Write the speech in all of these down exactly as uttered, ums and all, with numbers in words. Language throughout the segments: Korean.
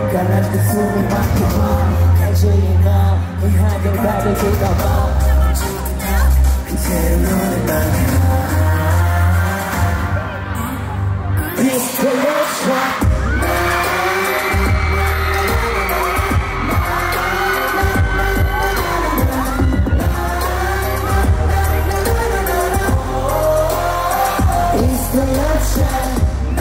가라앉은 숨이 막혀봐 갈증이 너 이 한결 받아주다 봐 그대로 눈을 나 It's the love shot It's the love shot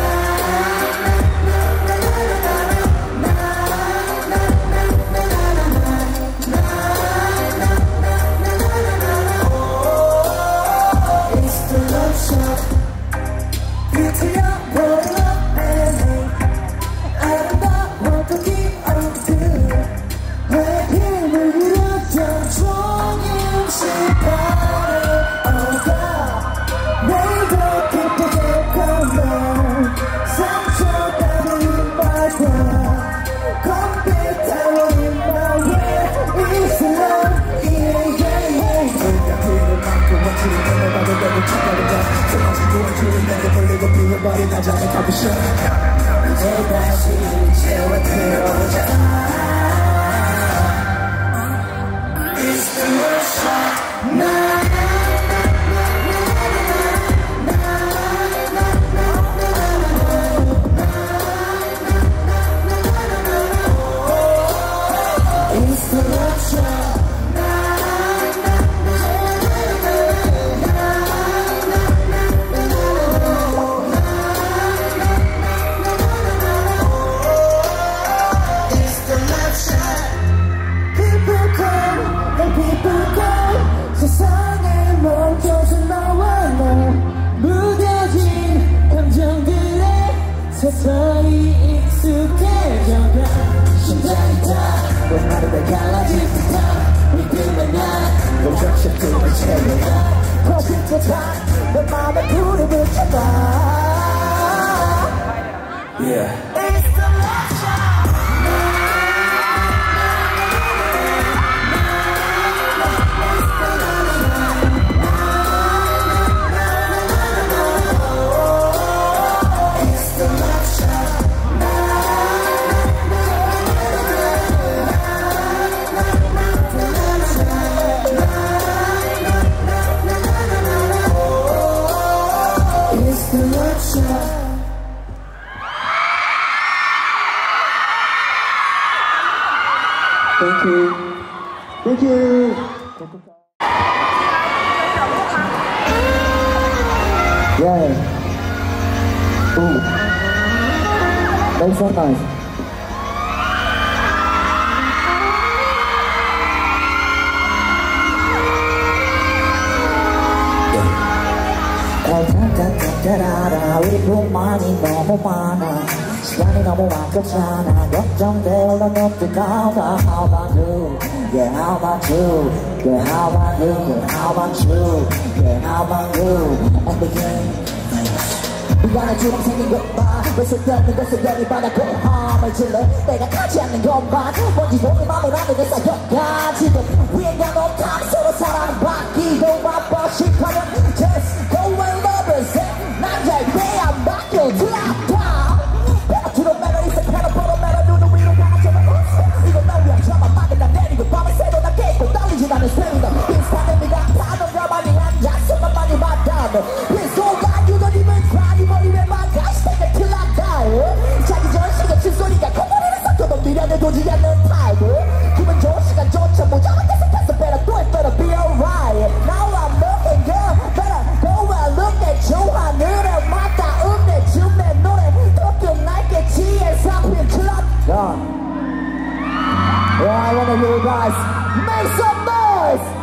Everybody got just a couple shots. Hey, that's it. Chill with me, it's the love shot. Nah. It's the love shot. 세상에 멈춰서 나와 나 무뎌진 감정들에 서서히 익숙해져가 심장이 다 봄하루가 갈라질 듯한 믿음의 날 멈춰서 꿈을 채워가 퍼진 듯한 내 맘에 불을 붙여봐 Yeah It's the love shot Thank you. Thank you. Yeah. Ooh. That's so nice. 다다다다다 우리 뿐만이 너무 많아 시간이 너무 아깝잖아 걱정되어 넌 어떡하나 How about you? Yeah, how about you? Yeah, how about you? Yeah, how about you? Yeah, how about you? And begin 미안해처럼 생긴 것봐 왜 쓸데없는 것을 열이받아 고함을 질러 내가 가지 않는 것만 뭔지 모르는 맘을 안에 쌓여가 지금 위엔과 못함 서로 사랑은 바뀌고 바빠 싶어하면 Just go and love yourself 남자의 배안 바뀌어 드랍다 배고프로 매너 있어 패너 보러 매너 눈을 위로 가져가 이건 날 위한 드라마 막은 난 내리고 밤을 새도 나 깨고 떨리진 않은 스피리다 비슷한 의미가 파는 가만히 앉아서 만 많이 받아도 비소가 유도님은 많이 버리면 막아시 되게 틀렸다 자기 전 시간 침소리가 콧노래를 섞어도 미련을 도지 않는 타입 기분 좋은 시간조차 모자란 계속해서 better do it better be alright Now I'm looking good better go and look at you 하늘에 맞다 음내 춤내 노래 또 끝날겠지에 잡힌 클럽 Yeah, I wanna hear you guys make some noise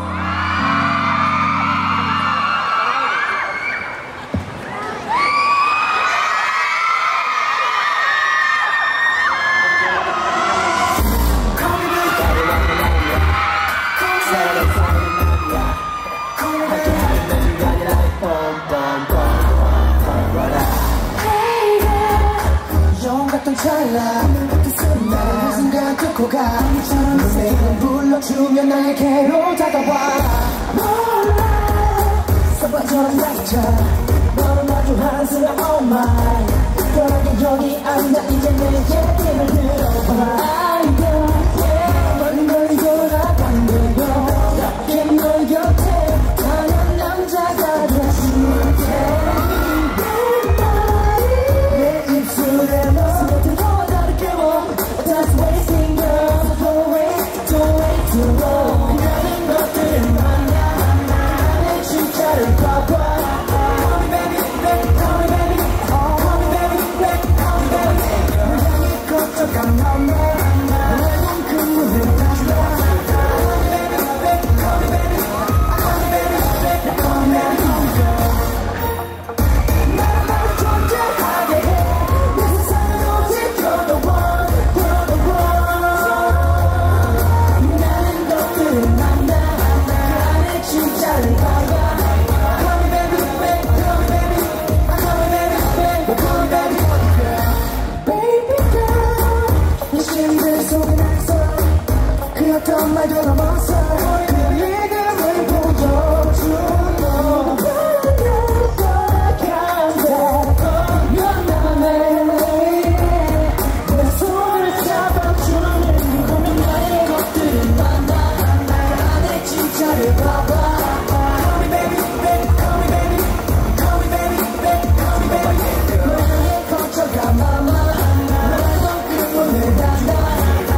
나를 순간 듣고 가 눈에 불러주면 나에게로 다가와 몰라 사과처럼 낮아 너를 마주한 사랑스러워 my 편하게 여기 앉아 이제 내 얘기를 들어봐 I don't care 멀리 멀리 돌아간대요 낮게 널 곁에 다른 남자가 됐으면 돼 내 입술에 너 스며들어 나를 깨워 That's wasting girl So don't wait, don't wait too long 나는 것들을 만나 내 진짜를 봐봐 어떤 말도 넘어서 그 리듬을 보여준 너 바라는 거라간대 연남에 내 손을 잡아주는 누구는 나의 것들을 만나 나의 진짜를 봐봐 Call me baby, baby, call me baby Call me baby, baby, call me baby 나의 거쳐가 마마 너의 꿈을 닫아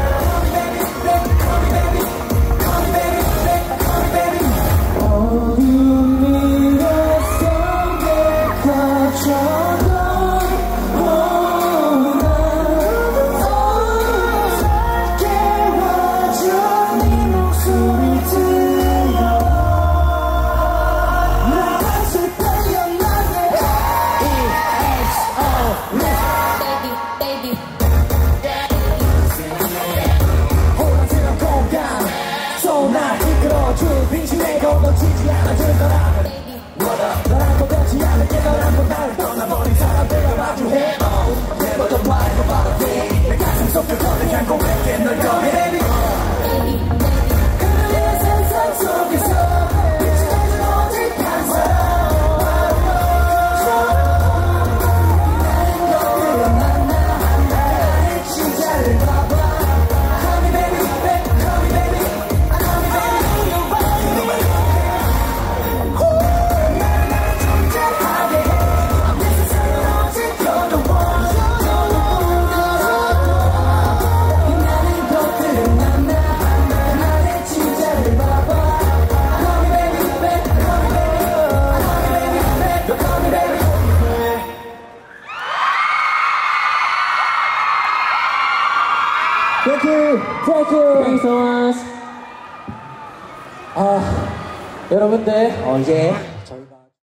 빈신의 건너치지 않아줄 거라 너랑 고백지 않을게 널 한번 나를 떠나버린 사람들과 마주해 Never the lie about a thing 내 가슴 속에 거대한 고백에 널 꺼내 그녀의 세상 속에서 비춰진 오직 한 사람 나는 너를 만나 나의 진짜를 봐봐 Call me baby, baby, call me baby Thank you, thank you, thanks so much. 아, 여러분들 어, 이제